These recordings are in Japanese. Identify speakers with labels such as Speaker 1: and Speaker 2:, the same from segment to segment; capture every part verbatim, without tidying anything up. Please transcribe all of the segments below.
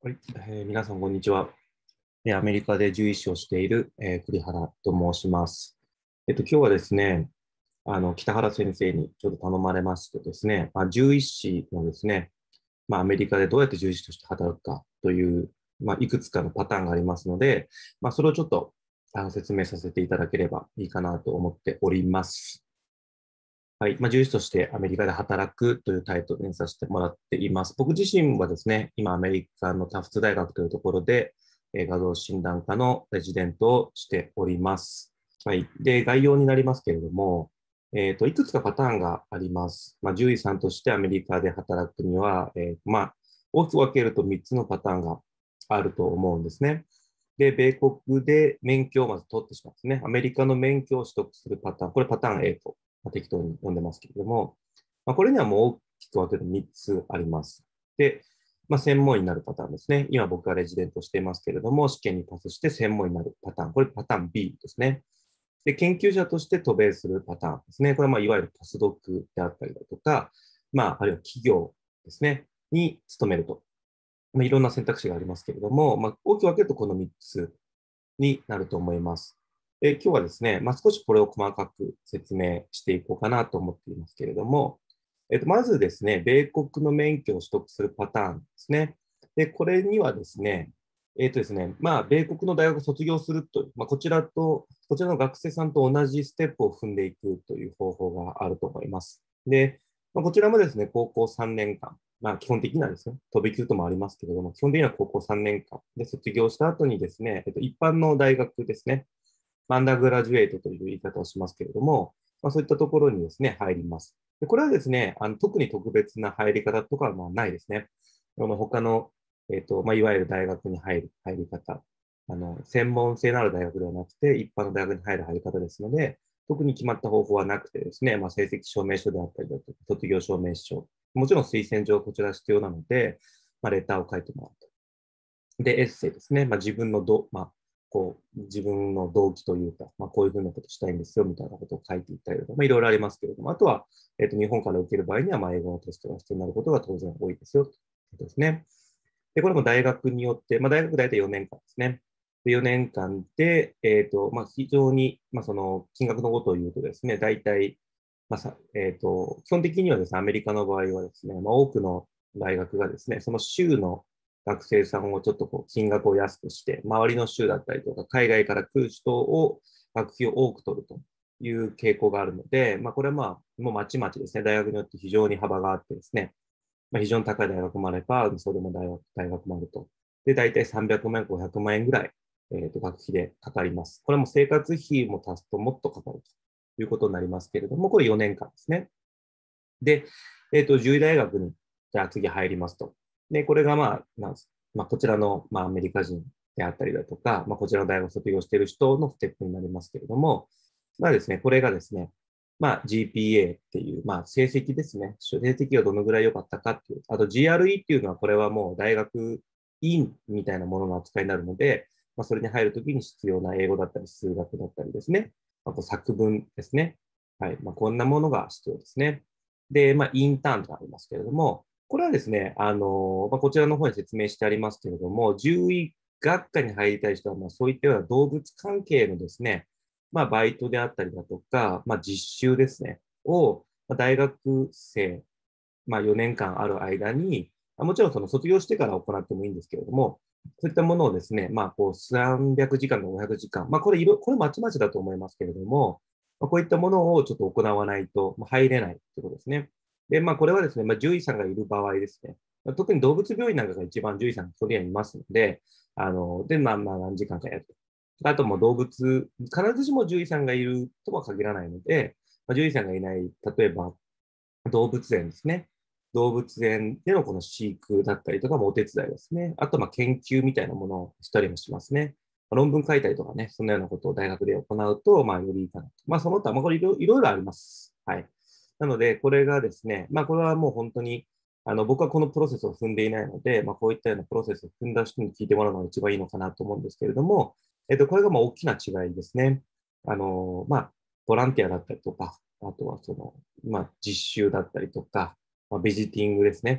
Speaker 1: はい、えー皆さん、こんにちは。えーアメリカで獣医師をしている、えー栗原と申します。えっと、今日はですね、あの、北原先生にちょっと頼まれましてですね、まあ、獣医師のですね、まあ、アメリカでどうやって獣医師として働くかという、まあ、いくつかのパターンがありますので、まあ、それをちょっとあの説明させていただければいいかなと思っております。はい。まあ、獣医師としてアメリカで働くというタイトルにさせてもらっています。僕自身はですね、今アメリカのタフツ大学というところで、えー画像診断科のレジデントをしております。はい。で、概要になりますけれども、えっと、いくつかパターンがあります。まあ、獣医さんとしてアメリカで働くには、えーまあ、大きく分けるとみっつのパターンがあると思うんですね。で、米国で免許をまず取ってしまうんですね。アメリカの免許を取得するパターン。これパターン A と、まあ、適当に呼んでますけれども、まあ、これにはもう大きく分けるとみっつあります。で、まあ、専門医になるパターンですね。今僕がレジデントしていますけれども、試験にパスして専門医になるパターン。これパターン B ですね。で、研究者として渡米するパターンですね。これはまあいわゆるポスドクであったりだとか、まあ、あるいは企業ですね、に勤めると。まあ、いろんな選択肢がありますけれども、まあ、大きく分けるとこのみっつになると思います。で、今日はですね、まあ、少しこれを細かく説明していこうかなと思っていますけれども、えっと、まずですね、米国の免許を取得するパターンですね。で、これにはですね、えっとですね、まあ、米国の大学を卒業するという、まあ、こちらと、こちらの学生さんと同じステップを踏んでいくという方法があると思います。で、まあ、こちらもですね、高校さんねんかん、まあ、基本的にはですね、飛び級ともありますけれども、基本的には高校さんねんかんで卒業した後にですね、えっと、一般の大学ですね、アンダーグラジュエイトという言い方をしますけれども、まあ、そういったところにですね、入ります。でこれはですね、あの特に特別な入り方とかはまあないですね。あの他の、えっとまあ、いわゆる大学に入る入り方、あの専門性のある大学ではなくて、一般の大学に入る入り方ですので、特に決まった方法はなくてですね、まあ、成績証明書であったりだとか、卒業証明書、もちろん推薦状こちら必要なので、まあ、レターを書いてもらうと。で、エッセイですね。まあ、自分のど、まあ、こう、自分の動機というか、まあ、こういうふうなことしたいんですよ、みたいなことを書いていったりとか、まあ、いろいろありますけれども、あとは、えっと、日本から受ける場合には、まあ、英語のテストが必要になることが当然多いですよ、ということですね。で、これも大学によって、まあ、大学大体よねんかんですね。で、よねんかんで、えっと、まあ、非常に、まあ、その、金額のことを言うとですね、大体、まあ、さ、えっと、基本的にはですね、アメリカの場合はですね、まあ、多くの大学がですね、その州の学生さんをちょっとこう金額を安くして、周りの州だったりとか、海外から来る人を学費を多く取るという傾向があるので、まあ、これはまあ、もうまちまちですね、大学によって非常に幅があってですね、まあ、非常に高い大学もあれば、それも大学大学もあると。で、大体さんびゃくまん円、ごひゃくまん円ぐらい、えー、と学費でかかります。これも生活費も足すともっとかかるということになりますけれども、これよねんかんですね。で、えっ、と、獣医大学に、じゃあ次入りますと。で、これがまあ、なんですまあ、こちらの、まあ、アメリカ人であったりだとか、まあ、こちらの大学を卒業している人のステップになりますけれども、まあですね、これがですね、まあ、ジーピーエー っていう、まあ、成績ですね。成績がどのぐらい良かったかっていう。あと ジーアールイー っていうのは、これはもう大学院みたいなものの扱いになるので、まあ、それに入るときに必要な英語だったり、数学だったりですね。あと作文ですね。はい。まあ、こんなものが必要ですね。で、まあ、インターンとありますけれども、これはですね、あの、まあ、こちらの方に説明してありますけれども、獣医学科に入りたい人は、まあ、そういったような動物関係のですね、まあ、バイトであったりだとか、まあ、実習ですね、を、まあ、大学生、まあ、よねんかんある間に、もちろんその卒業してから行ってもいいんですけれども、そういったものをですね、まあ、こうさんびゃくじかんかごひゃくじかん、まあ、これいろ、これまちまちだと思いますけれども、まあ、こういったものをちょっと行わないと入れないということですね。で、まあ、これはですね、まあ、獣医さんがいる場合ですね、まあ、特に動物病院なんかが一番獣医さんがそれにはいますので、あの、で、まあ、まあ、何時間かやると。あとも動物、必ずしも獣医さんがいるとは限らないので、まあ、獣医さんがいない、例えば動物園ですね。動物園でのこの飼育だったりとかもお手伝いですね。あと、まあ研究みたいなものをしたりもしますね。まあ論文書いたりとかね、そんなようなことを大学で行うと、まあ、よりいいかなと。まあ、その他、まあ、これいろいろいろあります。はい。なので、これがですね、まあ、これはもう本当に、あの、僕はこのプロセスを踏んでいないので、まあ、こういったようなプロセスを踏んだ人に聞いてもらうのが一番いいのかなと思うんですけれども、えっと、これがまあ大きな違いですね。あの、まあ、ボランティアだったりとか、あとはその、まあ、実習だったりとか、まあ、ビジティングですね。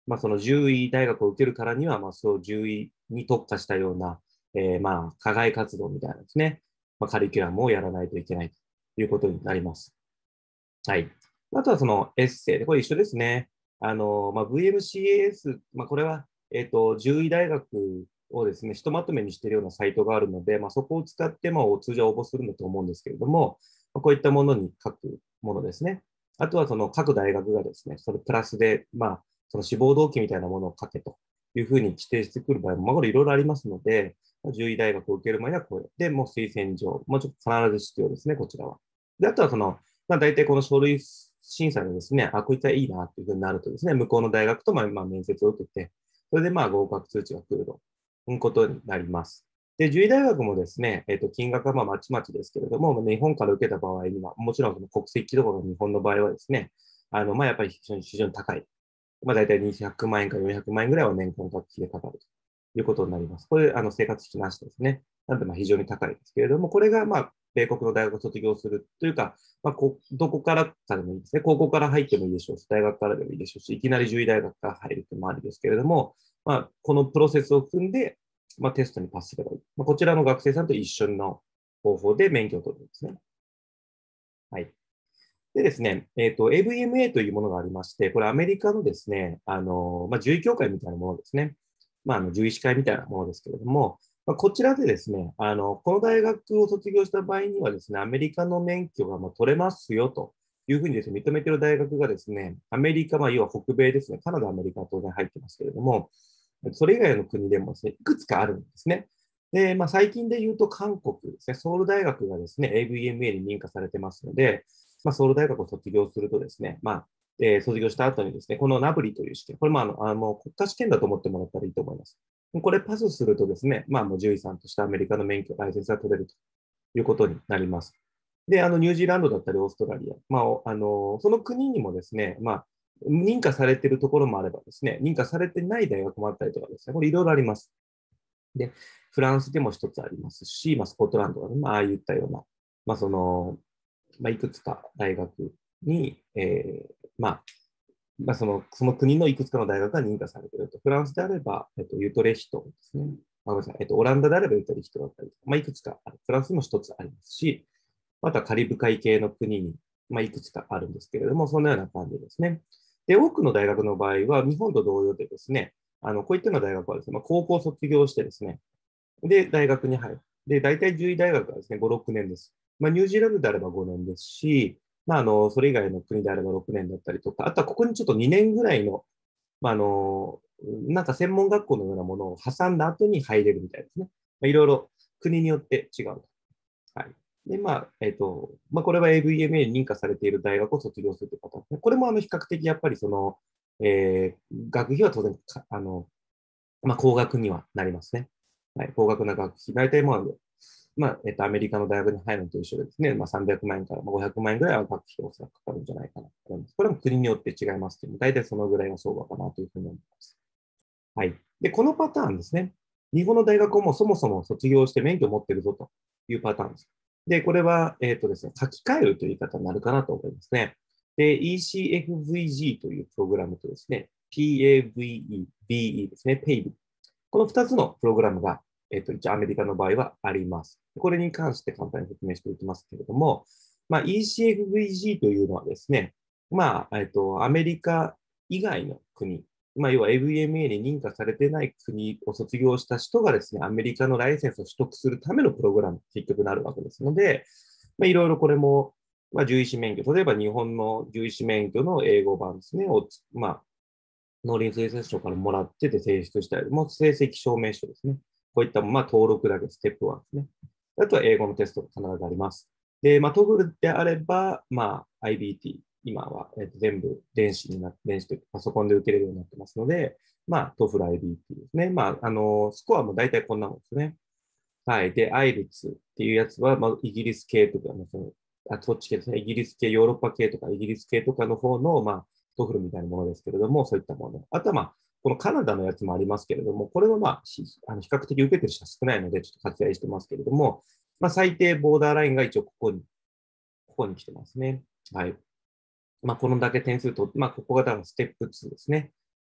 Speaker 1: まあ、その獣医大学を受けるからには、まあ、そう獣医に特化したような、えー、まあ、課外活動みたいなですね、まあ、カリキュラムをやらないといけないということになります。はい。あとはそのエッセイで、これ一緒ですね。あの、まあ、ブイエムシーエーエス、まあ、これは、えっと、獣医大学をですね、ひとまとめにしているようなサイトがあるので、まあ、そこを使って、まあ、通常応募するんだと思うんですけれども、まあ、こういったものに書くものですね。あとはその各大学がですね、それプラスで、まあ、その志望動機みたいなものを書けというふうに規定してくる場合も、まあ、これいろいろありますので、獣医大学を受ける前にはこれで、もう推薦状、もうちょっと必ず必要ですね、こちらは。で、あとはその、まあ、大体この書類審査でですね、あ、こいつはいいなっていうふうになるとですね、向こうの大学とまあまあ面接を受けて、それでまあ合格通知が来るということになります。で、獣医大学もですね、えっと、金額はまあまちまちですけれども、日本から受けた場合には、もちろんその国籍とかの日本の場合はですね、あの、まあやっぱり非常に非常に高い。まあ大体にひゃくまん円からよんひゃくまん円ぐらいは年間学費でかかるということになります。これ、あの、生活費なしですね。なので、まあ非常に高いですけれども、これがまあ、米国の大学を卒業するというか、まあ、こどこからかでもいいですね。高校から入ってもいいでしょうし、大学からでもいいでしょうし、いきなり獣医大学から入るってもありですけれども、まあ、このプロセスを踏んで、まあ、テストにパスすればいい。まあ、こちらの学生さんと一緒の方法で免許を取るんですね。はい。でですね、えっと、エーブイエムエー というものがありまして、これアメリカのですね、あの、まあ、獣医協会みたいなものですね。まあ、あの、獣医師会みたいなものですけれども、まあ、こちらでですね、あの、この大学を卒業した場合にはですね、アメリカの免許がまあ取れますよというふうにですね、認めている大学がですね、アメリカ、まあ、要は北米ですね、カナダ、アメリカは当然入ってますけれども、それ以外の国でもですね、いくつかあるんですね。で、まあ、最近で言うと韓国ですね、ソウル大学がですね、エーブイエムエー に認可されてますので、まあ、ソウル大学を卒業するとですね、まあ、えー卒業した後にですね、このナブリという試験、これもあの、あの国家試験だと思ってもらったらいいと思います。これパスするとですね、まあ、もう獣医さんとしてアメリカの免許、ライセンスが取れるということになります。で、あの、ニュージーランドだったり、オーストラリア、まあ、あの、その国にもですね、まあ、認可されているところもあればですね、認可されてない大学もあったりとかですね、これいろいろあります。で、フランスでも一つありますし、まあ、スコットランドはね、まあ、ああいったような、まあ、その、まあ、いくつか大学に、えー、まあ、まあ、その、その国のいくつかの大学が認可されていると。フランスであれば、えっと、ユトレヒトですね。あ、ごめんなさい。えっと、オランダであればユトレヒトだったりとか、まあ、いくつかある。フランスにも一つありますし、またカリブ海系の国に、まあ、いくつかあるんですけれども、そのような感じですね。で、多くの大学の場合は、日本と同様でですね、あの、こういったような大学はですね、まあ、高校卒業してですね、で、大学に入る。で、大体獣医大学はですね、ご、ろくねんです。まあ、ニュージーランドであればごねんですし、まあ、あの、それ以外の国であればろくねんだったりとか、あとはここにちょっとにねんぐらいの、まあ、あの、なんか専門学校のようなものを挟んだ後に入れるみたいですね。まあ、いろいろ国によって違うと。はい。で、まあ、えっと、まあ、これは エーブイエムエー に認可されている大学を卒業するという方ですね。これもあの比較的やっぱりその、えー、学費は当然あの、まあ、高額にはなりますね。はい、高額な学費。大体まあ、まあ、えっと、アメリカの大学に入るのと一緒でですね、まあ、さんびゃくまん円からごひゃくまん円ぐらいは学費がおそらくかかるんじゃないかなと思います。これも国によって違いますけども、大体そのぐらいが相場かなというふうに思います。はい。で、このパターンですね。日本の大学をもうそもそも卒業して免許を持っているぞというパターンです。で、これは、えっとですね、書き換えるという言い方になるかなと思いますね。で、イーシーエフブイジー というプログラムとですね、ピーエーブイイー、ビーイー ですね、ペイブ。このふたつのプログラムが、えっと、一応アメリカの場合はあります。これに関して簡単に説明していきますけれども、まあ、イーシーエフブイジー というのはですね、まあ、えっと、アメリカ以外の国、まあ、要は エーブイエムエー に認可されてない国を卒業した人がですね、アメリカのライセンスを取得するためのプログラム、結局なるわけですので、まあ、いろいろこれも、まあ、獣医師免許、例えば日本の獣医師免許の英語版ですね、を、まあ、農林水産省からもらってて提出したり、もう成績証明書ですね。こういった、まあ、登録だけステップワンですね。あとは英語のテストが必ずあります。で、まあ、トグルであれば、まあ、アイビーティー、今は、えっと、全部電子になって、電子というかパソコンで受けれるようになってますので、まあ、トフル アイビーティー ですね。まあ、あの、スコアも大体こんなもんですね。はい。で、アイルツっていうやつは、まあ、イギリス系とか、まあ、その、あ、そっち系ですね。イギリス系、ヨーロッパ系とか、イギリス系とかの方の、まあ、トフルみたいなものですけれども、そういったもの。あとは、まあ、このカナダのやつもありますけれども、これはまあ、あの比較的受けてる人は少ないので、ちょっと割愛してますけれども、まあ、最低ボーダーラインが一応ここに、ここに来てますね。はい。まあ、このだけ点数と、まあ、ここが多分ステップツーですね。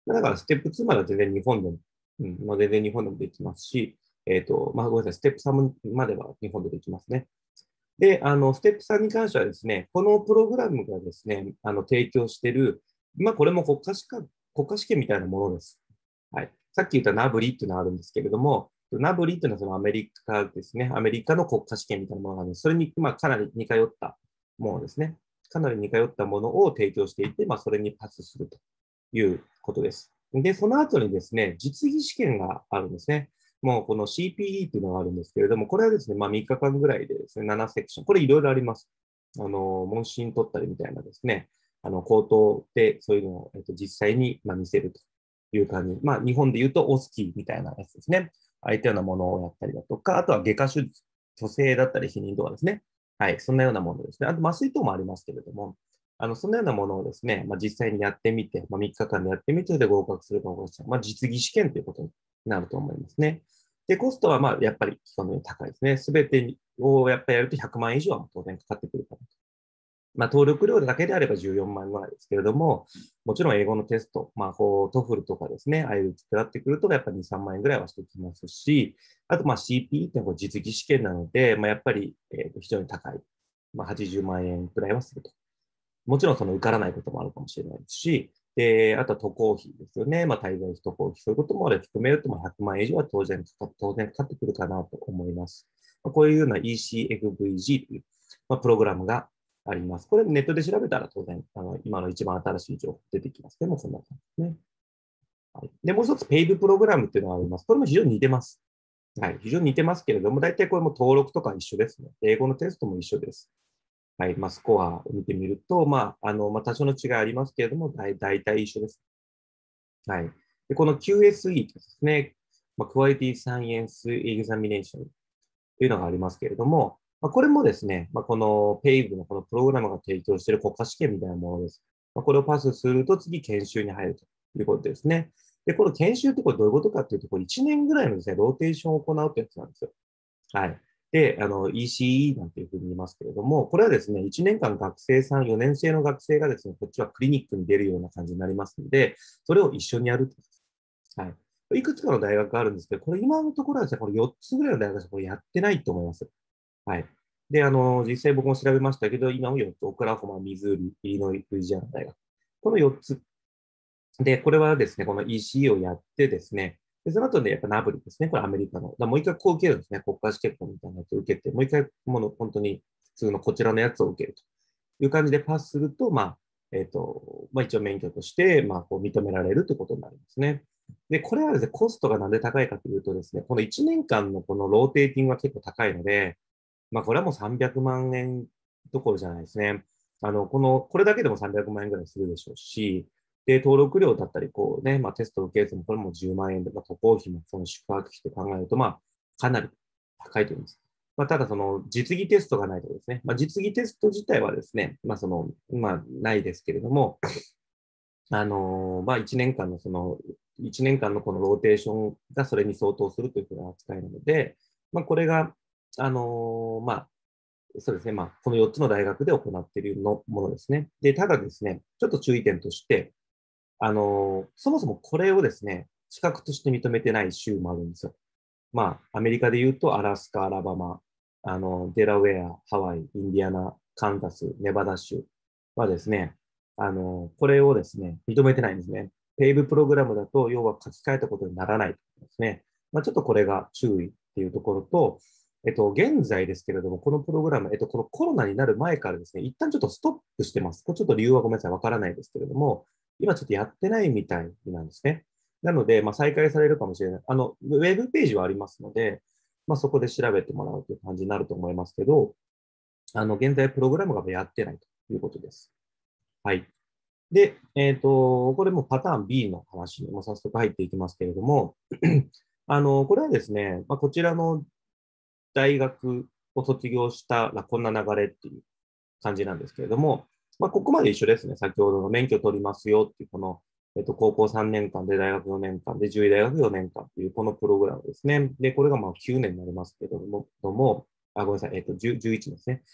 Speaker 1: だから、ステップツーまでは全然日本でも、うん、まあ、全然日本でもできますし、えっと、まあ、ごめんなさい、ステップさんまでは日本でできますね。で、あの、ステップさんに関してはですね、このプログラムがですね、あの、提供している、まあ、これも国家試験、国家試験みたいなものです。はい。さっき言ったナブリっていうのがあるんですけれども、ナブリっていうのはそのアメリカですね、アメリカの国家試験みたいなものがあるんです。それに、まあ、かなり似通ったものですね。かなり似通ったものを提供していて、まあ、それにパスするということです。で、その後にですね、実技試験があるんですね。もうこの シーピーイー っていうのがあるんですけれども、これはですね、まあみっかかんぐらいでですね、ななセクション。これいろいろあります。あの、問診取ったりみたいなですね、あの、口頭でそういうのを、えっと、実際に、まあ、見せるという感じ。まあ、日本で言うとオスキーみたいなやつですね。ああいったようなものをやったりだとか、あとは外科手術、虚勢だったり避妊とかですね。はい、そんなようなものですね。あと麻酔等もありますけれども、あの、そんなようなものをですね、まあ、実際にやってみて、まあ、みっかかんでやってみて、で合格するか合格しない。まあ、実技試験ということになると思いますね。で、コストはまあやっぱり基本的に高いですね。すべてをやっぱりやるとひゃくまんえん以上は当然かかってくるかなと。まあ、登録料だけであればじゅうよんまん円ぐらいですけれども、もちろん英語のテスト、まあ、こう、トフルとかですね、アイエルツってなってくると、やっぱりに、さんまん円ぐらいはしてきますし、あと、まあ、シーピーイー ってのは実技試験なので、まあ、やっぱり、えーと非常に高い。まあ、はちじゅうまん円くらいはすると。もちろんその受からないこともあるかもしれないですし、で、あとは渡航費ですよね。まあ、滞在費、渡航費、そういうことも含めると、まあ、ひゃくまん円以上は当然かか、当然かかってくるかなと思います。まあ、こういうような イーシーエフブイジー という、まあ、プログラムがあります。これネットで調べたら当然、あの今の一番新しい情報出てきます。でもそんな感じですね。はい、で、もう一つ、ペイブプログラムっていうのがあります。これも非常に似てます。はい。非常に似てますけれども、大体これも登録とか一緒ですね。英語のテストも一緒です。はい。まあ、スコアを見てみると、まあ、あの、まあ、多少の違いありますけれども、大大体一緒です。はい。で、この キューエスイー ですね、まあ、Quality Science Examination というのがありますけれども、まあ、これもですね、まあ、この ペイブ のこのプログラムが提供している国家試験みたいなものです。まあ、これをパスすると次研修に入るということですね。で、この研修ってこれどういうことかっていうと、これいちねんぐらいのですね、ローテーションを行うってやつなんですよ。はい。で、あの、イーシーイー なんていうふうに言いますけれども、これはですね、いちねんかん学生さん、よねん生の学生がですね、こっちはクリニックに出るような感じになりますので、それを一緒にやる。はい。いくつかの大学があるんですけど、これ今のところはですね、これよっつぐらいの大学はこれやってないと思います。はい。で、あの、実際僕も調べましたけど、今もよっつ、オクラホマ、ミズーリ、イリノイ、ルイジアナ大学。このよっつ。で、これはですね、この イーシーイー をやってですね、で、その後で、やっぱナブリですね。これアメリカの。だもう一回こう受けるんですね。国家試験みたいなやつを受けて、もう一回、もの、本当に普通のこちらのやつを受けるという感じでパスすると、まあ、えっ、と、まあ一応免許として、まあ、こう認められるということになりますね。で、これはですね、コストがなんで高いかというとですね、このいちねんかんのこのローテーティングは結構高いので、まあ、これはもうさんびゃくまん円どころじゃないですね。あの、この、これだけでもさんびゃくまん円ぐらいするでしょうし、で、登録料だったり、こうね、まあ、テストを受けるとも、これもじゅうまん円で、まあ、渡航費も、その宿泊費と考えると、まあ、かなり高いと思います。まあ、ただ、その、実技テストがないとですね、まあ、実技テスト自体はですね、まあ、その、まあ、ないですけれども、あのまあ、いちねんかんのその、いちねんかんのこのローテーションがそれに相当するというふうな扱いなので、まあ、これが、あのまあ、そうですね。まあ、このよっつの大学で行っているのものですね。で、ただですね、ちょっと注意点として、あの、そもそもこれをですね、資格として認めてない州もあるんですよ。まあ、アメリカで言うと、アラスカ、アラバマ、あの、デラウェア、ハワイ、インディアナ、カンザス、ネバダ州はですね、あの、これをですね、認めてないんですね。ペイブプログラムだと、要は書き換えたことにならないですね。まあ、ちょっとこれが注意っていうところと、えっと、現在ですけれども、このプログラム、えっと、このコロナになる前からですね、一旦ちょっとストップしてます。これちょっと理由はごめんなさい、わからないですけれども、今ちょっとやってないみたいなんですね。なので、まあ、再開されるかもしれない。あの、ウェブページはありますので、まあ、そこで調べてもらうという感じになると思いますけど、あの、現在プログラムがやってないということです。はい。で、えっと、これもパターン ビー の話にも早速入っていきますけれども、あの、これはですね、まあ、こちらの大学を卒業したらこんな流れっていう感じなんですけれども、まあ、ここまで一緒ですね。先ほどの免許取りますよっていう、この、えっと、高校さんねんかんで大学よねんかんで、獣医大学よねんかんっていう、このプログラムですね。で、これがまあきゅうねんになりますけれども、どもあ、ごめんなさい、えっと、じゅういちですね。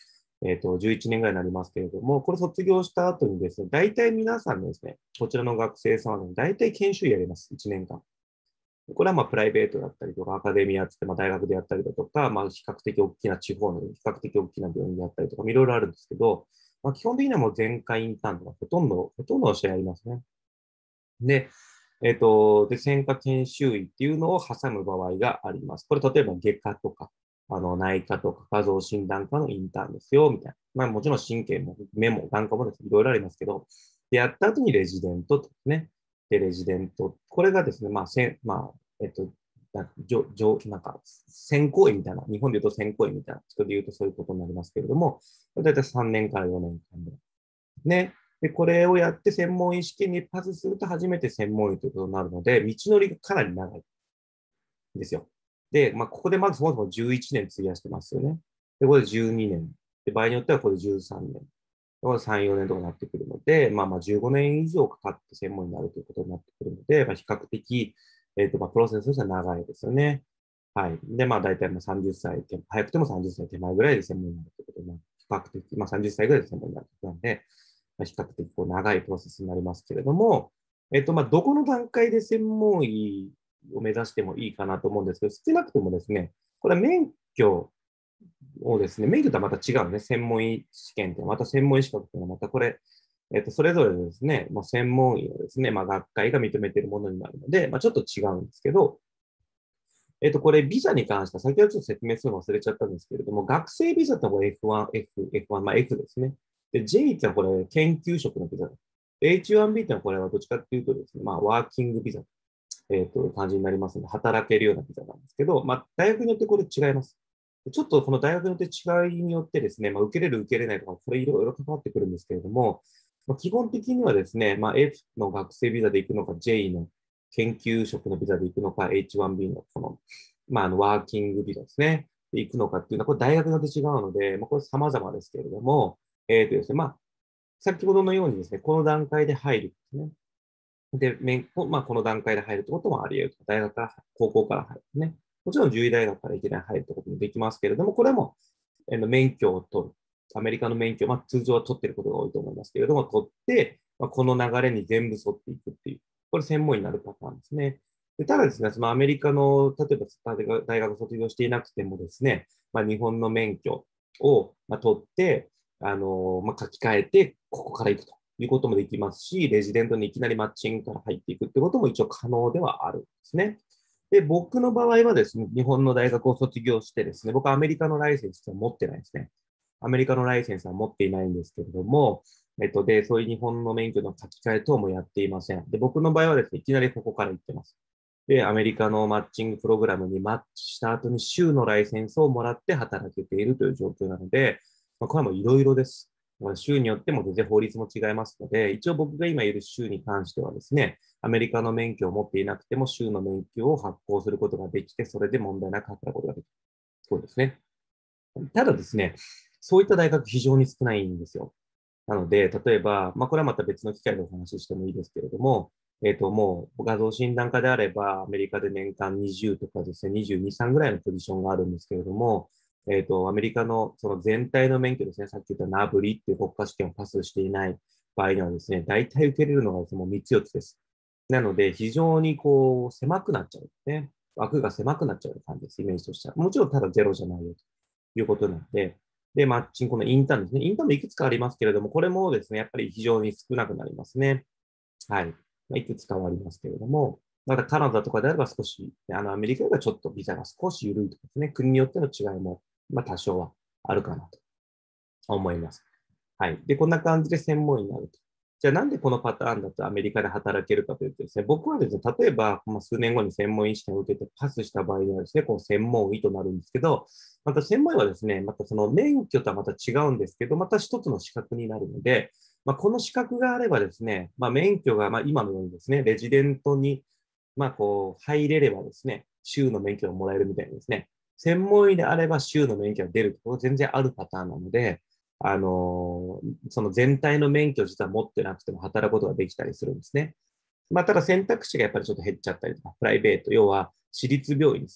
Speaker 1: えっと、じゅういちねんぐらいになりますけれども、これ卒業した後にですね、大体皆さんですね、こちらの学生さんは、ね、大体研修医やります、いちねんかん。これはまあプライベートだったりとか、アカデミアつって、まあ大学でやったりだとか、まあ比較的大きな地方の比較的大きな病院でやったりとか、いろいろあるんですけど、まあ基本的にはもう全会インターンとかほとんど、ほとんどの試合ありますね。で、えっと、で、専科研修医っていうのを挟む場合があります。これ例えば外科とか、あの内科とか画像診断科のインターンですよ、みたいな。まあもちろん神経も目も眼科もですね、いろいろありますけど、で、やった後にレジデントですね。で、レジデント。これがですね、まあ、せん、まあ、えっと、なんか、じょ、じょ、なんか、専攻医みたいな、日本で言うと専攻医みたいな人で言うとそういうことになりますけれども、だいたいさんねんからよねんかんで。ね。で、これをやって専門医試験にパスすると初めて専門医ということになるので、道のりがかなり長いんですよ。で、まあ、ここでまずそもそもじゅういちねん費やしてますよね。で、これでじゅうにねん。で、場合によってはこれじゅうさんねん。これさん、よねんとかになってくるので、まあまあじゅうごねん以上かかって専門医になるということになってくるので、まあ、比較的、えっと、まあ、プロセスとしては長いですよね。はい。で、まあ大体まあさんじゅっさい、早くてもさんじゅっさい手前ぐらいで専門医になるということで、比較的、まあさんじゅっさいぐらいで専門医になるということなんで、まあ、比較的こう長いプロセスになりますけれども、えっと、まあどこの段階で専門医を目指してもいいかなと思うんですけど、少なくともですね、これは免許をですね、免許とはまた違うね、専門医試験って、また専門医資格っていうのはまたこれ、えっと、それぞれですね、もう専門医をですね、まあ、学会が認めているものになるので、まあ、ちょっと違うんですけど、えっと、これ、ビザに関しては、先ほどちょっと説明するの忘れちゃったんですけれども、学生ビザってのは エフワン、F、エフワン、まあ F ですね。で、J ってのはこれ、研究職のビザ。エイチワンビー ってのはこれはどっちかっていうとですね、まあ、ワーキングビザ、えっと、感じになりますので、働けるようなビザなんですけど、まあ、大学によってこれ違います。ちょっとこの大学によって違いによってですね、まあ、受けれる、受けれないとか、これいろいろ関わってくるんですけれども、まあ、基本的にはですね、まあ、F の学生ビザで行くのか、J の研究職のビザで行くのか、エイチワンビー のこの、まあ、あのワーキングビザですね、で行くのかっていうのは、これ大学によって違うので、まあ、これ様々ですけれども、えっとですね、まあ、先ほどのようにですね、この段階で入るんですね。で、免まあ、この段階で入るってこともあり得る。大学から、高校から入るね。もちろん獣医大学からいきなり入るってこともできますけれども、これも、えー免許を取る。アメリカの免許、まあ、通常は取っていることが多いと思いますけれども、取って、まあ、この流れに全部沿っていくっていう、これ専門になるパターンですね。でただですね、そのアメリカの、例えば大学卒業していなくてもですね、まあ、日本の免許を、まあ、取って、あのまあ、書き換えて、ここから行くということもできますし、レジデントにいきなりマッチングから入っていくってことも一応可能ではあるんですね。で、僕の場合はですね、日本の大学を卒業してですね、僕はアメリカのライセンスは持ってないですね。アメリカのライセンスは持っていないんですけれども、えっと、で、そういう日本の免許の書き換え等もやっていません。で、僕の場合はですね、いきなりここから行ってます。で、アメリカのマッチングプログラムにマッチした後に州のライセンスをもらって働けているという状況なので、まあ、これはもういろいろです。州によっても全然法律も違いますので、一応僕が今いる州に関してはですね、アメリカの免許を持っていなくても州の免許を発行することができて、それで問題なく働くことができる。そうですね。ただですね、そういった大学非常に少ないんですよ。なので、例えば、まあ、これはまた別の機会でお話ししてもいいですけれども、えっと、もう画像診断科であれば、アメリカで年間にじゅうとかですね、にじゅうに、さんぐらいのポジションがあるんですけれども、えっと、アメリカのその全体の免許ですね、さっき言ったナブリっていう国家試験をパスしていない場合にはですね、大体受けれるのがもうみっつよっつです。なので、非常にこう、狭くなっちゃうんですね。枠が狭くなっちゃう感じです、イメージとしては。もちろんただゼロじゃないよということなので、で、マッチング、このインターンですね。インターンもいくつかありますけれども、これもですね、やっぱり非常に少なくなりますね。はい。まあ、いくつかはありますけれども、またカナダとかであれば少し、あの、アメリカよりはちょっとビザが少し緩いとかですね、国によっての違いも、まあ、多少はあるかなと思います。はい。で、こんな感じで専門医になると。じゃあなんでこのパターンだとアメリカで働けるかというとですね、僕はですね、例えば、まあ、数年後に専門医試験を受けてパスした場合にはですね、こう専門医となるんですけど、また専門医はですね、またその免許とはまた違うんですけど、また一つの資格になるので、まあ、この資格があればですね、まあ、免許がまあ今のようにですね、レジデントにまあこう入れればですね、州の免許がもらえるみたいにですね、専門医であれば州の免許が出るところ全然あるパターンなので、あの、その全体の免許を実は持ってなくても働くことができたりするんですね。まあ、ただ選択肢がやっぱりちょっと減っちゃったりとか、プライベート、要は私立病院ですね。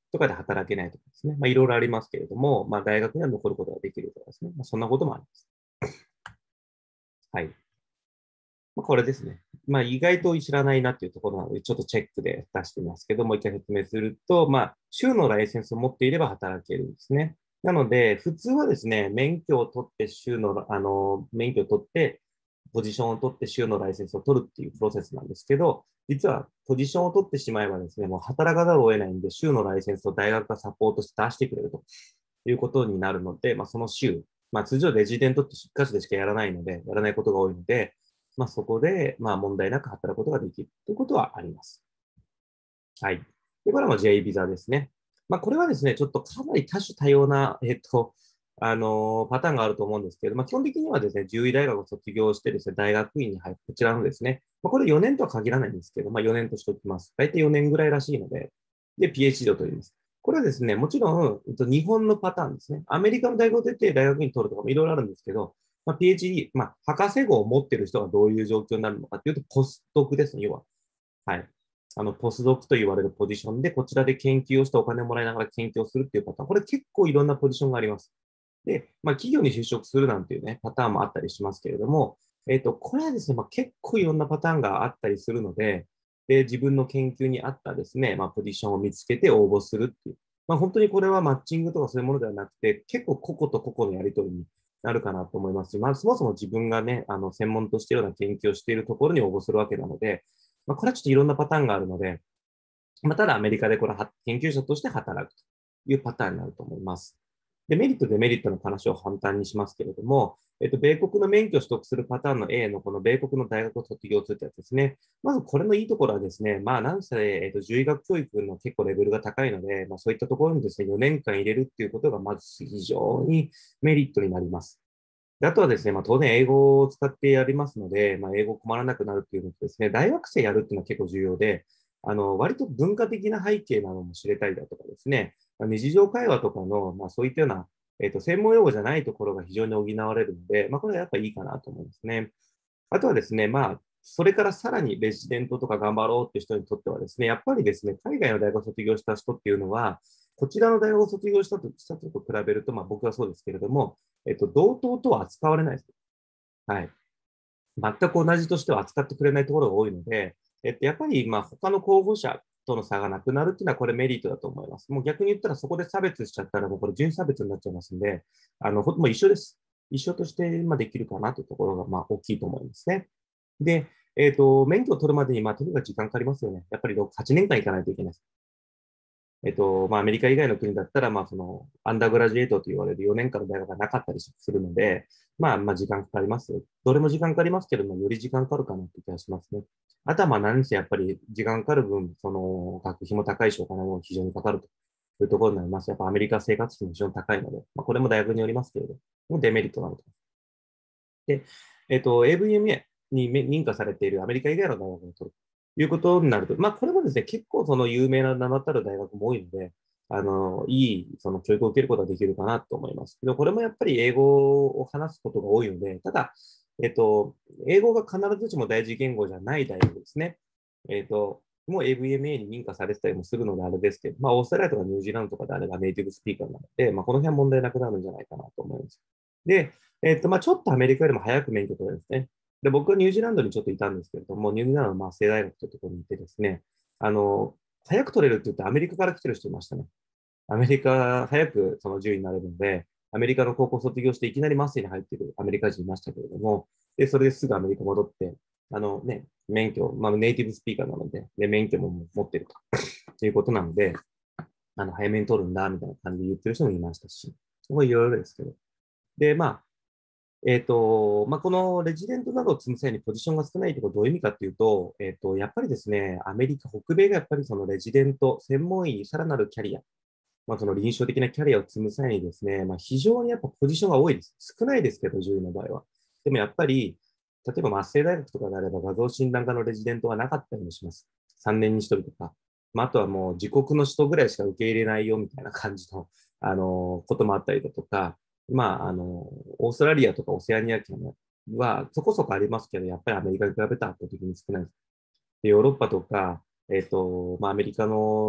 Speaker 1: とかで働けないとかですね、まあ、いろいろありますけれども、まあ、大学には残ることができるとかですね、まあ、そんなこともあります。はい。まあ、これですね。まあ、意外と知らないなっていうところなので、ちょっとチェックで出してみますけど、もう一回説明すると、まあ、州のライセンスを持っていれば働けるんですね。なので、普通はですね、免許を取って、州の、あの、免許を取って、ポジションを取って州のライセンスを取るっていうプロセスなんですけど、実はポジションを取ってしまえばですね、もう働かざるを得ないんで、州のライセンスを大学がサポートして出してくれるということになるので、まあ、その州、まあ、通常レジデントって一箇所でしかやらないので、やらないことが多いので、まあ、そこで、まあ、問題なく働くことができるということはあります。はい。で、これも J ビザですね。まあ、これはですね、ちょっとかなり多種多様な、えっと、あのーパターンがあると思うんですけど、まあ、基本的にはですね、獣医大学を卒業してですね、大学院に入る、こちらのですね、まあ、これよねんとは限らないんですけど、まあ、よねんとしておきます。大体よねんぐらいらしいので、で、PhD を取ります。これはですね、もちろん、えっと、日本のパターンですね。アメリカの大学を出て大学院取るとかもいろいろあるんですけど、まあ、PhD、まあ、博士号を持っている人がどういう状況になるのかというと、ポスドクですね、要は。はい。あの、ポスドクと言われるポジションで、こちらで研究をしてお金をもらいながら研究をするっていうパターン。これ結構いろんなポジションがあります。で、まあ、企業に就職するなんていうね、パターンもあったりしますけれども、えっと、これはですね、まあ、結構いろんなパターンがあったりするので、で、自分の研究に合ったですね、まあ、ポジションを見つけて応募するっていう。まあ、本当にこれはマッチングとかそういうものではなくて、結構個々と個々のやり取りになるかなと思いますし、まあ、そもそも自分がね、あの、専門としているような研究をしているところに応募するわけなので、まあ、これはちょっといろんなパターンがあるので、まあ、ただアメリカでこれは研究者として働くというパターンになると思います。で、メリット、デメリットの話を簡単にしますけれども、えっと、米国の免許を取得するパターンの A のこの米国の大学を卒業するってやつですね。まずこれのいいところはですね、まあ、なんせ、えっと、獣医学教育の結構レベルが高いので、まあ、そういったところにですね、よねんかん入れるっていうことがまず非常にメリットになります。であとはですね、まあ、当然英語を使ってやりますので、まあ、英語困らなくなるっていうのとですね、大学生やるっていうのは結構重要で、あの、割と文化的な背景なども知れたりだとかですね、まあ日常会話とかの、まあ、そういったような、えっと、専門用語じゃないところが非常に補われるので、まあ、これはやっぱりいいかなと思いますね。あとはですね、まあ、それからさらにレジデントとか頑張ろうっていう人にとってはですね、やっぱりですね、海外の大学を卒業した人っていうのは、こちらの大学を卒業したとしたと比べると、まあ僕はそうですけれども、えっと、同等とは扱われないです。はい。全く同じとしては扱ってくれないところが多いので、えっと、やっぱり、まあ、他の候補者との差がなくなるっていうのは、これメリットだと思います。もう逆に言ったら、そこで差別しちゃったら、もうこれ準差別になっちゃいますんで、あの、ほもう一緒です。一緒として、まあ、できるかなというところが、まあ、大きいと思いますね。で、えっと、免許を取るまでに、まあ、とにかく時間かかりますよね。やっぱりはちねんかん行かないといけないです。えっと、まあ、アメリカ以外の国だったら、まあ、その、アンダーグラジュエートと言われるよねんかんの大学がなかったりするので、まあ、まあ、時間かかりますよ。どれも時間かかりますけども、より時間かかるかなって気がしますね。あとは、まあ、何せやっぱり時間かかる分、その、学費も高いし、お金も非常にかかるというところになります。やっぱアメリカ生活費も非常に高いので、まあ、これも大学によりますけれども、デメリットなのと。で、えっと、エーブイエムエー に認可されているアメリカ以外の大学を取るということになると、まあ、これもですね、結構その有名な名だたる大学も多いので、あの、いいその教育を受けることができるかなと思います。けど、これもやっぱり英語を話すことが多いので、ただ、えっと、英語が必ずしも第一言語じゃない大学ですね。えっと、もう エーブイエムエー に認可されてたりもするのであれですけど、まあ、オーストラリアとかニュージーランドとかであればネイティブスピーカーなので、まあ、この辺は問題なくなるんじゃないかなと思います。で、えっと、まあ、ちょっとアメリカよりも早く免許取れるんですね。で、僕はニュージーランドにちょっといたんですけれども、ニュージーランドのマーセイ大学というところにいてですね、あの、早く取れるって言ってアメリカから来てる人いましたね。アメリカ、早くそのじゅういになれるので、アメリカの高校卒業していきなりマーセイに入っているアメリカ人いましたけれども、で、それですぐアメリカ戻って、あのね、免許、まあ、ネイティブスピーカーなので、で、免許も持ってるということなので、あの、早めに取るんだ、みたいな感じで言ってる人もいましたし、もういろいろですけど。で、まあ、えっと、まあ、このレジデントなどを積む際にポジションが少ないということはどういう意味かというと、えっと、やっぱりですね、アメリカ、北米がやっぱりそのレジデント、専門医、さらなるキャリア、まあ、その臨床的なキャリアを積む際にですね、まあ、非常にやっぱポジションが多いです。少ないですけど、獣医の場合は。でもやっぱり、例えば、麻生大学とかであれば画像診断科のレジデントがなかったりもします。さんねんにひとりとか。まあ、あとはもう自国の人ぐらいしか受け入れないよみたいな感じの、あの、こともあったりだとか、まあ、あの、オーストラリアとかオセアニア圏はそこそこありますけど、やっぱりアメリカに比べたら圧倒的に少ないです。で、ヨーロッパとか、えっと、まあ、アメリカの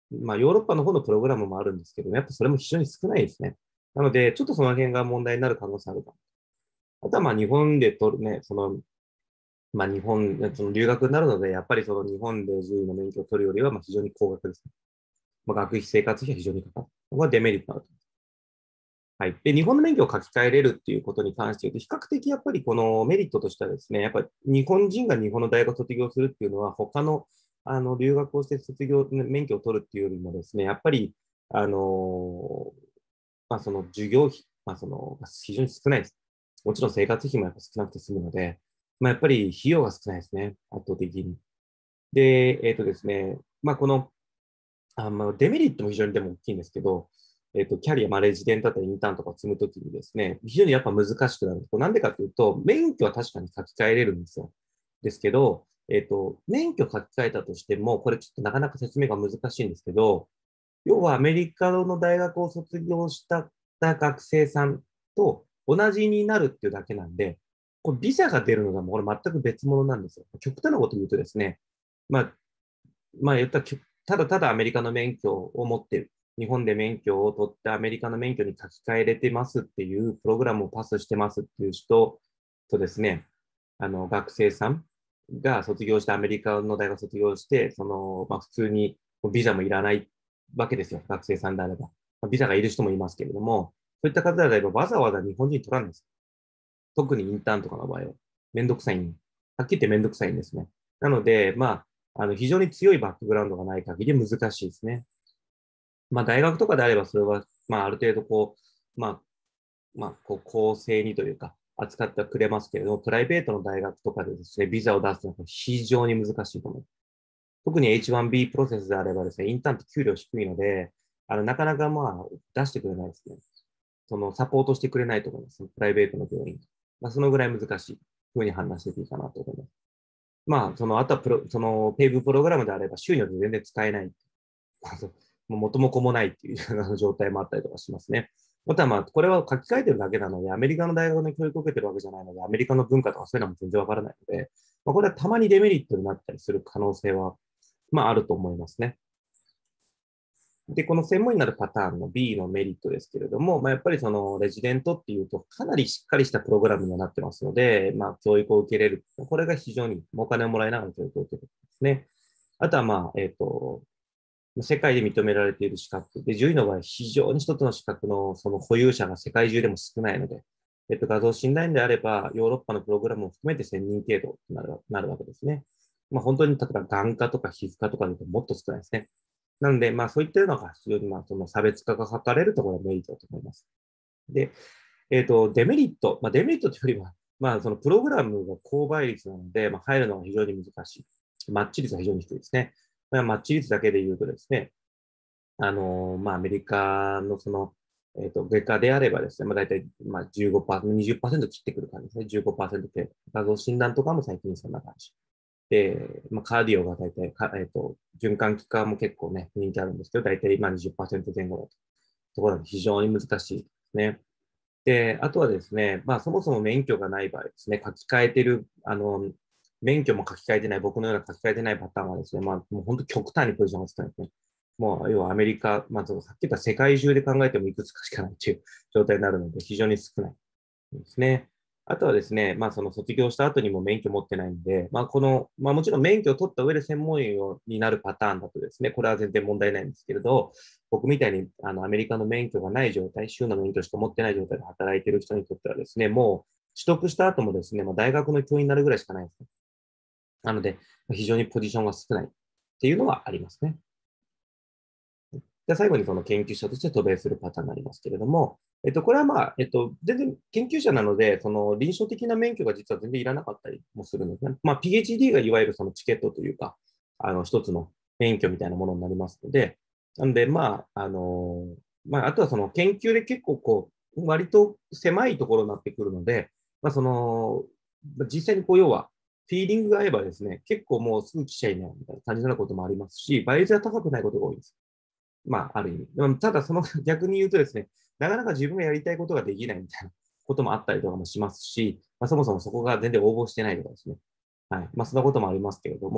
Speaker 1: まあ、ヨーロッパの方のプログラムもあるんですけど、やっぱそれも非常に少ないですね。なので、ちょっとその辺が問題になる可能性あるか。あとはまあ日本で取るね、その、まあ日本、その留学になるので、やっぱりその日本で獣医の免許を取るよりはまあ非常に高額ですね。まあ、学費、生活費は非常にかかる。ここはデメリットがある。はい。で、日本の免許を書き換えれるっていうことに関して言うと、比較的やっぱりこのメリットとしてはですね、やっぱり日本人が日本の大学を卒業するっていうのは、他のあの留学をして卒業、免許を取るっていうよりもですね、やっぱり、あのまあ、その授業費、まあ、その非常に少ないです。もちろん生活費もやっぱ少なくて済むので、まあ、やっぱり費用が少ないですね、圧倒的に。で、えっ、とですね、まあ、このあまあ、デメリットも非常にでも大きいんですけど、えっと、キャリア、まあ、レジデントだったりインターンとかを積むときにですね、非常にやっぱ難しくなる。なんでかというと、免許は確かに書き換えれるんですよ。ですけど、えっと、免許書き換えたとしても、これちょっとなかなか説明が難しいんですけど、要はアメリカの大学を卒業した学生さんと同じになるっていうだけなんで、これビザが出るのがもうこれ全く別物なんですよ。極端なこと言うとですね、まあ、まあ言ったら、ただただアメリカの免許を持っている。日本で免許を取ってアメリカの免許に書き換えれてますっていうプログラムをパスしてますっていう人とですね、あの学生さんが卒業してアメリカの大学卒業して、その、まあ、普通にビザもいらないわけですよ。学生さんであれば。まあ、ビザがいる人もいますけれども、そういった方であればわざわざ日本人取らないです。特にインターンとかの場合は。めんどくさい。はっきり言ってめんどくさいんですね。なので、まあ、あの非常に強いバックグラウンドがない限り難しいですね。まあ、大学とかであれば、それは、まあ、ある程度、こう、まあ、まあ、こう、公正にというか、扱ってはくれますけれども、プライベートの大学とかでですね、ビザを出すのは非常に難しいと思う。特に エイチワンビー プロセスであればですね、インターンって給料低いので、あの、なかなかまあ、出してくれないですね。その、サポートしてくれないと思います。プライベートの病院。まあ、そのぐらい難しいふうに判断していいかなと思います。まあ、その、あとはプロ、その、ペイブプログラムであれば、収入で全然使えない。もう元も子もないっていう状態もあったりとかしますね。またまあ、これは書き換えてるだけなので、アメリカの大学の教育を受けてるわけじゃないので、アメリカの文化とかそういうのも全然わからないので、まあ、これはたまにデメリットになったりする可能性は、まあ、あると思いますね。で、この専門になるパターンの ビー のメリットですけれども、まあ、やっぱりそのレジデントっていうとかなりしっかりしたプログラムになってますので、まあ、教育を受けれる。これが非常にお金をもらいながら教育を受けるんですね。あとはまあ、えっ、ー、と、世界で認められている資格。で、獣医の場合、非常に一つの資格のその保有者が世界中でも少ないので、えっと、画像診断であれば、ヨーロッパのプログラムを含めてせんにん程度になるなるわけですね。まあ、本当に、例えば眼科とか皮膚科とかでもっと少ないですね。なので、まあ、そういったのが非常に、まあ、その差別化が図れるところがメリットだと思います。で、えっと、デメリット。まあ、デメリットというよりは、まあ、そのプログラムが高倍率なので、まあ、入るのが非常に難しい。マッチ率が非常に低いですね。まあ、マッチ率だけで言うとですね、あの、まあ、アメリカのその、えっと、外科であればですね、まあ、大体、まあ、じゅうごパーセント、にじゅっパーセント切ってくる感じですね。じゅうごパーセント程度。画像診断とかも最近そんな感じ。で、まあ、カーディオが大体か、えっと、循環器科も結構ね、人気あるんですけど、大体、まあ、にじゅっパーセント前後のところで非常に難しいですね。で、あとはですね、まあ、そもそも免許がない場合ですね、書き換えてる、あの、免許も書き換えてない、僕のような書き換えてないパターンはですね、まあ、もう本当極端にポジションが少ないですね。もう、要はアメリカ、まあ、そのさっき言った世界中で考えてもいくつかしかないという状態になるので、非常に少ないですね。あとはですね、まあ、その卒業した後にも免許持ってないんで、まあ、この、まあ、もちろん免許を取った上で専門医になるパターンだとですね、これは全然問題ないんですけれど、僕みたいにあのアメリカの免許がない状態、州の免許しか持ってない状態で働いている人にとってはですね、もう取得した後もですね、まあ、大学の教員になるぐらいしかないですね。なので、非常にポジションが少ないっていうのはありますね。で最後にその研究者として渡米するパターンになりますけれども、えっと、これはまあ、えっと、全然研究者なので、その臨床的な免許が実は全然いらなかったりもするので、ね、まあ、ピーエイチディー がいわゆるそのチケットというか、あの、一つの免許みたいなものになりますので、なので、まあ、あの、まあ、あとはその研究で結構こう、割と狭いところになってくるので、まあ、その、実際にこう、要は、フィーリングが合えばですね、結構もうすぐ来ちゃいないみたいな感じになることもありますし、倍率が高くないことが多いです。まあ、ある意味。でもただ、その逆に言うとですね、なかなか自分がやりたいことができないみたいなこともあったりとかもしますし、まあ、そもそもそこが全然応募してないとかですね。はい。まあ、そんなこともありますけれども、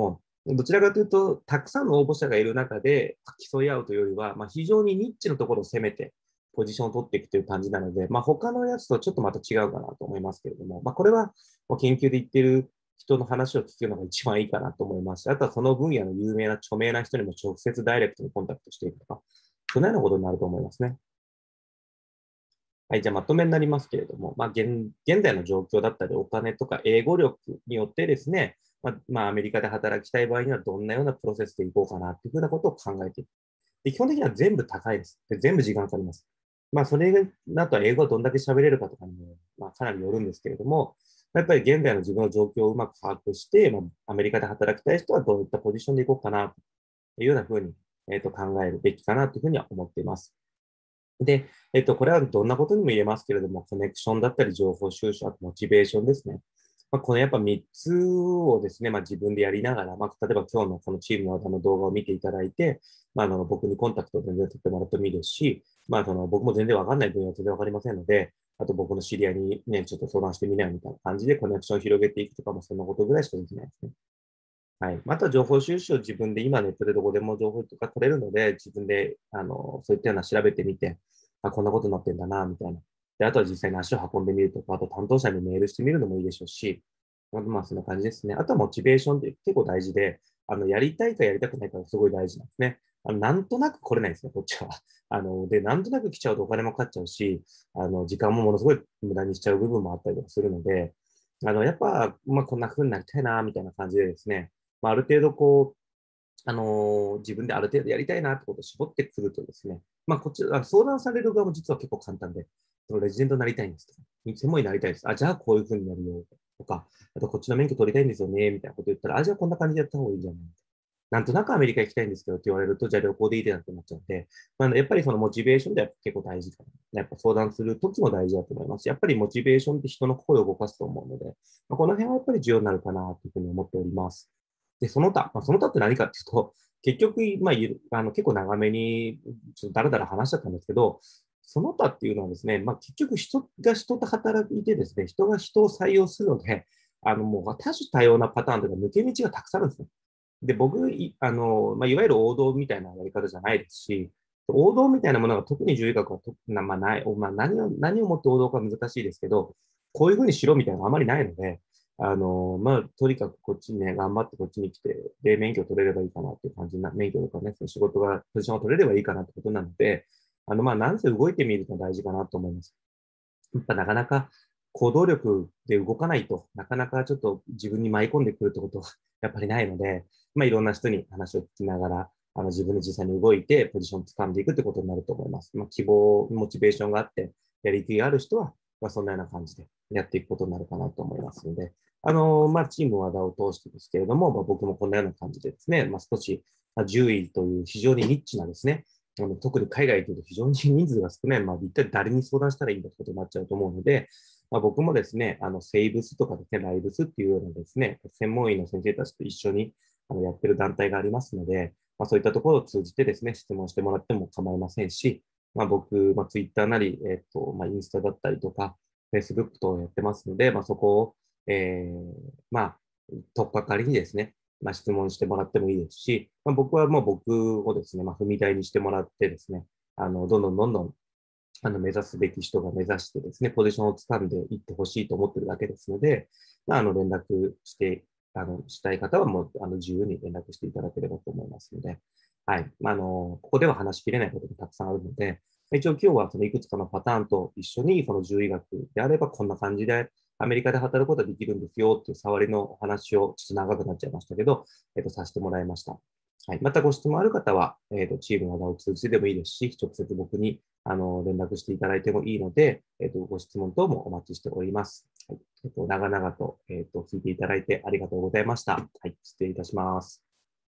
Speaker 1: どちらかというと、たくさんの応募者がいる中で競い合うというよりは、まあ、非常にニッチのところを攻めて、ポジションを取っていくという感じなので、まあ、他のやつとちょっとまた違うかなと思いますけれども、まあ、これは研究で言っている人の話を聞くのが一番いいかなと思いますし、あとはその分野の有名な著名な人にも直接ダイレクトにコンタクトしていくとか、そのようなことになると思いますね。はい、じゃあまとめになりますけれども、まあ現、現在の状況だったり、お金とか英語力によってですね、まあ、まあ、アメリカで働きたい場合にはどんなようなプロセスでいこうかなというふうなことを考えていく。で、基本的には全部高いです。で、全部時間かかります。まあ、それだと英語をどんだけ喋れるかとかにも、まあ、かなりよるんですけれども、やっぱり現在の自分の状況をうまく把握して、まあ、アメリカで働きたい人はどういったポジションでいこうかなというようなふうに、えー、と考えるべきかなというふうには思っています。で、えっと、これはどんなことにも言えますけれども、コネクションだったり、情報収集、あとモチベーションですね。まあ、このやっぱみっつをですね、まあ、自分でやりながら、まあ、例えば今日のこのチームのの動画を見ていただいて、まあ、あの僕にコンタクトを全然取ってもらってもいいですし、まあ、その僕も全然わかんない分野は全然わかりませんので、あと僕の知り合いにね、ちょっと相談してみなよみたいな感じでコネクションを広げていくとかも、そんなことぐらいしかできないですね。はい。また情報収集を自分で今ネットでどこでも情報とか取れるので、自分であのそういったような調べてみて、あ、こんなことになってんだな、みたいな。で、あとは実際に足を運んでみるとか、あと担当者にメールしてみるのもいいでしょうし、まあそんな感じですね。あとはモチベーションって結構大事で、あの、やりたいかやりたくないかがすごい大事なんですね。あの、なんとなく来れないんですね、こっちは。あの、で、なんとなく来ちゃうとお金もかかっちゃうし、あの、時間もものすごい無駄にしちゃう部分もあったりとかするので、あの、やっぱ、まあこんな風になりたいな、みたいな感じでですね、まあ、ある程度こう、あのー自分である程度やりたいなってことを絞ってくるとですね、まあ、こっち、あ相談される側も実は結構簡単で、そのレジェンドになりたいんですとか、専門医になりたいです。あ、じゃあこういうふうになるよとか、あとこっちの免許取りたいんですよね、みたいなこと言ったら、あ、じゃあこんな感じでやった方がいいんじゃないなんとなくアメリカ行きたいんですけどって言われると、じゃあ旅行でいいでなってなっちゃうんで、まあ、やっぱりそのモチベーションでは結構大事かな。やっぱ相談するときも大事だと思いますし、やっぱりモチベーションって人の声を動かすと思うので、まあ、この辺はやっぱり重要になるかなというふうに思っております。で、その他、まあ、その他って何かっていうと、結局、まあ、あの結構長めに、ちょっとだらだら話しちゃったんですけど、その他っていうのはですね、まあ、結局人が人と働いてですね、人が人を採用するので、あのもう多種多様なパターンというか抜け道がたくさんあるんですね。で、僕、いあの、まあ、いわゆる王道みたいなやり方じゃないですし、王道みたいなものが特に獣医学はとな、まあ、ない、まあ、何を、何をもって王道か難しいですけど、こういうふうにしろみたいなのがあまりないので、あの、まあ、とにかくこっちにね、頑張ってこっちに来て、で、免許取れればいいかなっていう感じな、免許とかね、その仕事が、ポジションが取れればいいかなってことなので、あの、まあ、なんせ動いてみるのが大事かなと思います。やっぱなかなか行動力で動かないとなかなかちょっと自分に舞い込んでくるってことはやっぱりないので、まあ、いろんな人に話を聞きながら、あの自分で実際に動いてポジションを掴んでいくってことになると思います。まあ、希望、モチベーションがあって、やりきりがある人は、まあ、そんなような感じでやっていくことになるかなと思いますので、あの、まあ、チーム和田を通してですけれども、まあ、僕もこんなような感じでですね、まあ、少し、まあ、じゅういという非常にニッチなですね、あの特に海外というと非常に人数が少ない、まあ、一体誰に相談したらいいんだってことになっちゃうと思うので、まあ、僕もですね、あの、セイブスとかですね、ライブスっていうようなですね、専門医の先生たちと一緒にあのやってる団体がありますので、まあ、そういったところを通じてですね、質問してもらっても構いませんし、まあ、僕、まあ、ツイッターなり、えっと、まあ、インスタだったりとか、フェイスブック等やってますので、まあ、そこを、えー、まあ、突破仮にですね、まあ、質問してもらってもいいですし、まあ、僕はもう僕をですね、まあ、踏み台にしてもらってですね、あの、どんどんどんどんあの目指すべき人が目指してですね、ポジションを掴んでいってほしいと思ってるだけですので、まあ、あの連絡してあのしたい方はもうあの自由に連絡していただければと思いますので、はい。まあ、あのここでは話しきれないことがたくさんあるので、一応今日はそのいくつかのパターンと一緒にその獣医学であればこんな感じでアメリカで働くことができるんですよっていう触りのお話をちょっと長くなっちゃいましたけど、えっと、させてもらいました。はい、またご質問ある方は、えーと、チームの場を通じてでもいいですし、直接僕にあの連絡していただいてもいいので、えーと、ご質問等もお待ちしております。はい、えーと、長々と,、えーと聞いていただいてありがとうございました。はい、失礼いたします。